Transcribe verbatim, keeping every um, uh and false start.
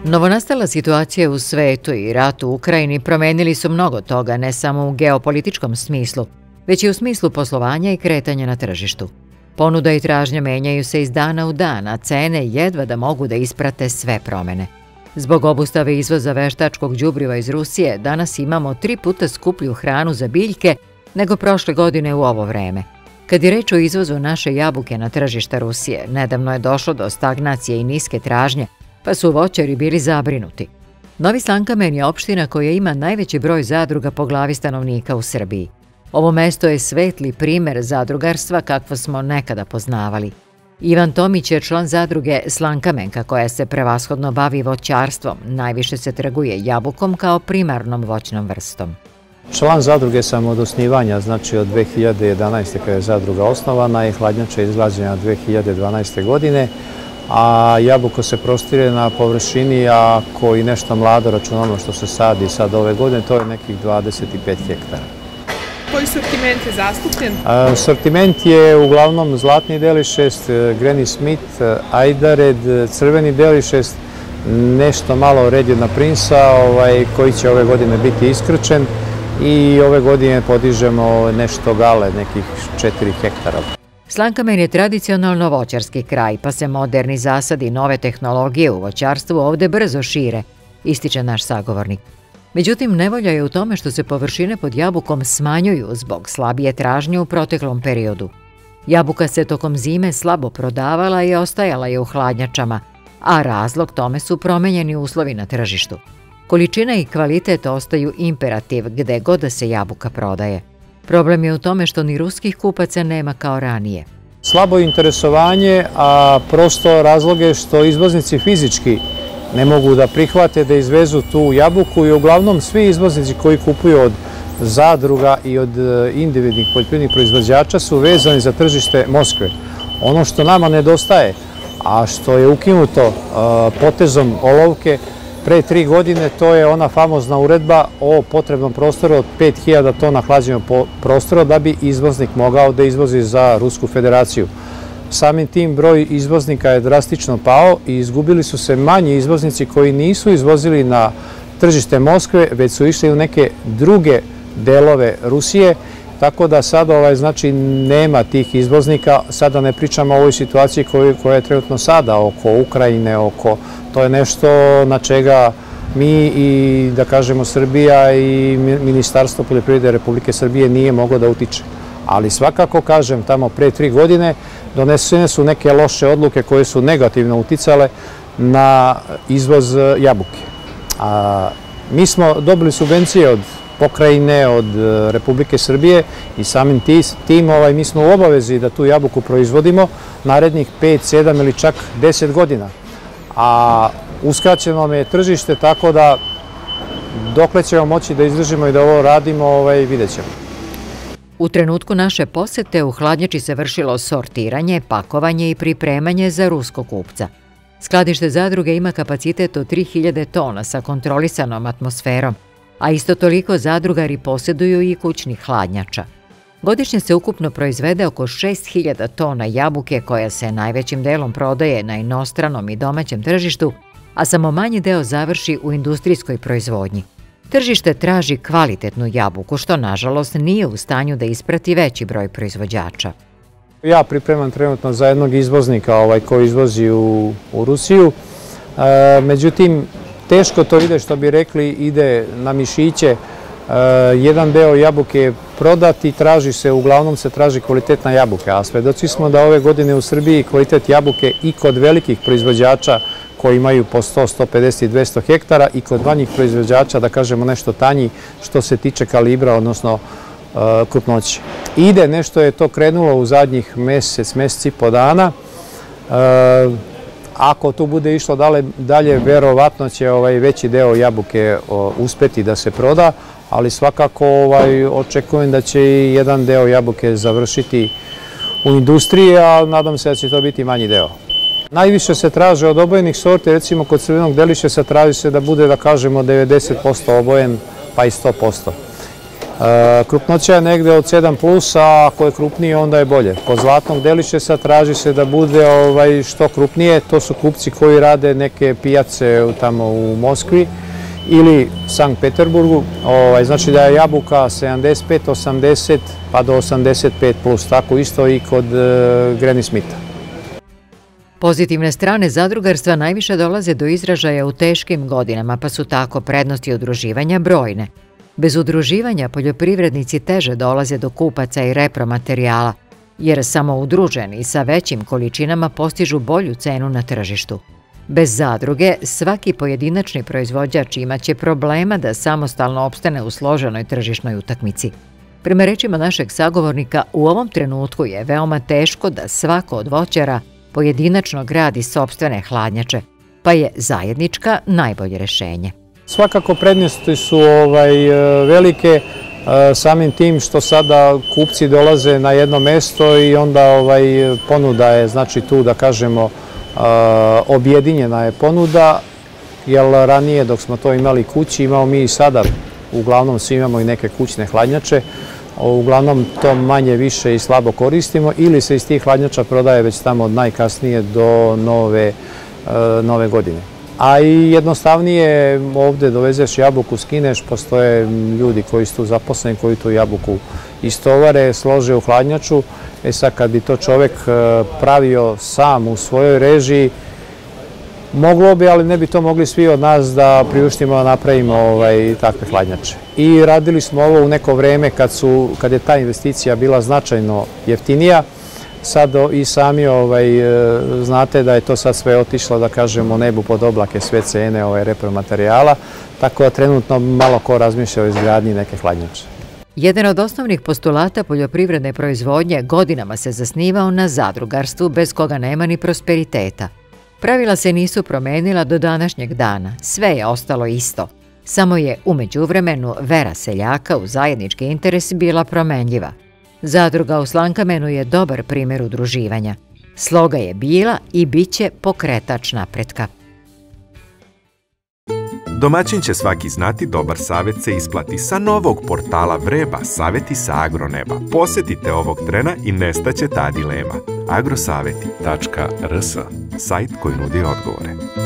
Novonastala situacija u svetu i rat u Ukrajini promenili su mnogo toga, ne samo u geopolitičkom smislu, već i u smislu poslovanja i kretanja na tržištu. Ponuda i tražnja menjaju se iz dana u dan, a cene jedva da mogu da isprate sve promene. Zbog obustave izvoza veštačkog đubriva iz Rusije, danas imamo tri puta skuplju hranu za biljke nego prošle godine u ovo vreme. Kad je reč o izvozu naše jabuke na tržište Rusije, nedavno je došlo do stagnacije i niske tražnje, pa su voćari bili zabrinuti. Novi Slankamen je opština koja ima najveći broj zadruga po glavi stanovnika u Srbiji. Ovo mesto je svetli primer zadrugarstva kakvo smo nekada poznavali. Ivan Tomić je član zadruge Slankamenka koja se prevashodno bavi voćarstvom. Najviše se trguje jabukom kao primarnom voćnom vrstom. Član zadruge sam od osnivanja, znači od dve hiljade jedanaeste. kada je zadruga osnovana i hladnjača izgrađena dve hiljade dvanaeste. godine, a jabuko se prostire na površini, ako i nešto mlado računamo što se sadi sad ove godine, to je nekih dvadeset pet hektara. Koji sortiment je zastupljen? Sortiment je uglavnom zlatni delišest, Granny Smith, Ajdared, crveni delišest, nešto malo Redjena Prinsa koji će ove godine biti iskrčen i ove godine podižemo nešto gale, nekih četiri hektara. Slankamen je tradicionalno voćarski kraj, pa se moderni zasadi i nove tehnologije u voćarstvu ovde brzo šire, ističe naš sagovornik. Međutim, nevolja je u tome što se površine pod jabukom smanjuju zbog slabije tražnje u proteklom periodu. Jabuka se tokom zime slabo prodavala i ostajala je u hladnjačama, a razlog tome su promenjeni uslovi na tržištu. Količina i kvalitet ostaju imperativ gde god da se jabuka prodaje. Problem je u tome što ni ruskih kupaca nema kao ranije. Slabo interesovanje, a prosto razlog je što izvoznici fizički ne mogu da prihvate da izvezu tu jabuku i uglavnom svi izvoznici koji kupuju od zadruga i od individualnih poljoprivrednih proizvođača su vezani za tržište Moskve. Ono što nama nedostaje, a što je ukinuto potezom olovke pre tri godine, to je ona famozna uredba o potrebnom prostoru od pet hiljada tona hlađenog prostora da bi izvoznik mogao da izvozi za Rusku federaciju. Samim tim broj izvoznika je drastično pao i izgubili su se manji izvoznici koji nisu izvozili na tržište Moskve, već su išli u neke druge delove Rusije, tako da sada znači nema tih izvoznika. Sada ne pričamo o ovoj situaciji koja je trenutno sada oko Ukrajine, oko to je nešto na čega mi i da kažemo Srbija i Ministarstvo poljoprivrede Republike Srbije nije moglo da utiče. Ali svakako, kažem, tamo pre tri godine donesene su neke loše odluke koje su negativno uticale na izvoz jabuke. Mi smo dobili subvencije od pokrajine, od Republike Srbije i samim tim mi smo u obavezi da tu jabuku proizvodimo narednih pet, sedam ili čak deset godina. A uskraćeno nam je tržište, tako da dokle ćemo moći da izdržimo i da ovo radimo, vidjet ćemo. U trenutku naše posete u hladnjači se vršilo sortiranje, pakovanje i pripremanje za ruskog kupca. Skladište zadruge ima kapacitet od tri hiljade tona sa kontrolisanom atmosferom, a isto toliko zadrugari posjeduju i kućnih hladnjača. Godišnje se ukupno proizvede oko šest hiljada tona jabuke koja se najvećim delom prodaje na inostranom i domaćem tržištu, a samo manji deo završi u industrijskoj proizvodnji. Tržište traži kvalitetnu jabuku, što nažalost nije u stanju da isprati veći broj proizvođača. Ja pripremam trenutno za jednog izvoznika koji izvozi u Rusiju. Međutim, teško to ide, što bi rekli, ide na mišiće. Jedan deo jabuke je prodat i traži se, uglavnom se traži kvalitetna jabuka. A svedoci smo da ove godine u Srbiji kvalitet jabuke i kod velikih proizvođača koji imaju po sto, sto pedeset i dvesta hektara i kod manjih proizvođača, da kažemo nešto tanji što se tiče kalibra, odnosno krupnoće. Ide, nešto je to krenulo u zadnjih mesec, mesec i po dana. Ako tu bude išlo dalje, verovatno će veći deo jabuke uspeti da se proda, ali svakako očekujem da će i jedan deo jabuke završiti u industriji, a nadam se da će to biti manji deo. Najviše se traže od obojenih sorti, recimo kod crvenog delišesa traži se da bude, da kažemo, devedeset posto obojen, pa i sto posto. Krupnoća je negde od sedam plus, a ako je krupnije onda je bolje. Kod zlatnog delišesa traži se da bude ovaj, što krupnije, to su kupci koji rade neke pijace tamo u Moskvi ili Sankt Peterburgu, ovaj, znači da je jabuka sedamdeset pet, osamdeset pa do osamdeset pet plus, tako isto i kod e, Granny Smitha. Pozitivne strane zadrugarstva najviše dolaze do izražaja u teškim godinama, pa su tako prednosti udruživanja brojne. Bez udruživanja poljoprivrednici teže dolaze do kupaca i repromaterijala, jer samo udruženi sa većim količinama postižu bolju cenu na tržištu. Bez zadruge, svaki pojedinačni proizvođač imaće problema da samostalno opstane u složenoj tržišnoj utakmici. Prema rečima našeg sagovornika, u ovom trenutku je veoma teško da svako od voćara pojedinačno gradi sopstvene hladnjače, pa je zajednička najbolje rešenje. Svakako prednosti su ovaj, velike, samim tim što sada kupci dolaze na jedno mesto i onda ovaj, ponuda je, znači tu da kažemo, objedinjena je ponuda, jer ranije dok smo to imali kući, imamo mi i sada, uglavnom svi imamo i neke kućne hladnjače, uglavnom to manje više i slabo koristimo ili se iz tih hladnjača prodaje već tamo od najkasnije do nove, nove godine. A i jednostavnije ovde dovezeš jabuku, skineš, postoje ljudi koji su tu zaposleni, koji tu jabuku istovare, slože u hladnjaču. E sad, kad bi to čovek pravio sam u svojoj režiji, moglo bi, ali ne bi to mogli svi od nas da priuštimo, da napravimo ovaj, takve hladnjače. I radili smo ovo u neko vreme kad, su, kad je ta investicija bila značajno jeftinija. Sad i sami ovaj, znate da je to sad sve otišlo, da kažemo, nebu pod oblake, sve cene ovaj, repromaterijala, tako da trenutno malo ko razmišlja o izgradnji neke hladnjače. Jedan od osnovnih postulata poljoprivredne proizvodnje godinama se zasnivao na zadrugarstvu, bez koga nema ni prosperiteta. Pravila se nisu promenila do današnjeg dana, sve je ostalo isto. Samo je u međuvremenu vera seljaka u zajednički interes bila promenljiva. Zadruga u Slankamenu je dobar primjer udruživanja. Sloga je bila i bit će pokretač napretka. Domaćin će svaki znati, dobar savjet se isplati. Sa novog portala Vreba, savjeti sa agroneba. Posetite ovog trena i nestaće ta dilema. agrosaveti tačka rs, sajt koji nudi odgovore.